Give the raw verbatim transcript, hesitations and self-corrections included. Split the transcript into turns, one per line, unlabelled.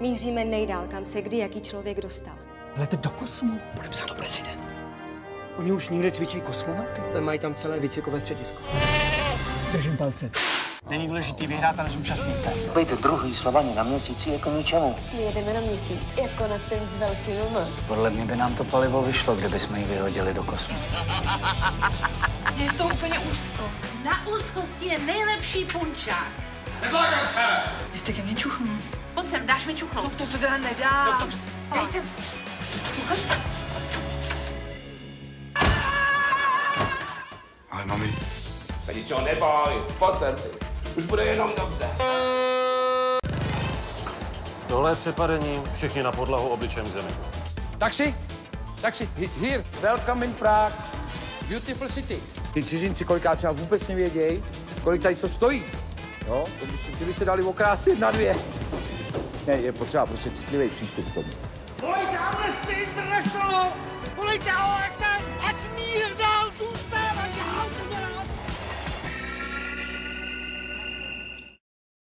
Míříme nejdál, kam se kdy jaký člověk dostal.
Let do kosmu.
Podepsal prezident.
Oni už někde cvičí kosmonauty.
Mají tam celé výcvikové středisko.
Držím palce.
Není důležitý vyhrát, ale zúčastnit se.
Být druhý Slovani na měsíci je k ničemu.
My jedeme na měsíc, jako na ten s velkým M.
Podle mě by nám to palivo vyšlo, kdybychom ji vyhodili do kosmu.
Je z toho úplně úzko. Na úzkosti je nejlepší punčák.
Nezlákám se!
Vy jste ke mně čuchnul. Pojď sem, dáš mi čuchnout. No to to teda nedá. No to... Dej sem. Ukaž.
Ale mami.
Se ničeho neboj, pojď sem ty. Už bude jenom dobře.
Tohle je přepadení, všichni na podlahu obličem k zemi.
Taxi, taxi, here, welcome in Prague, beautiful city. Ty cizinci kolikrát třeba vůbec nevědějí, kolik tady co stojí. Jo, to by si, ty by se dali okrást jedna, dvě. Ne, je potřeba prostě citlivý přístup k tomu.
Volejte Amnesty International! Volejte O S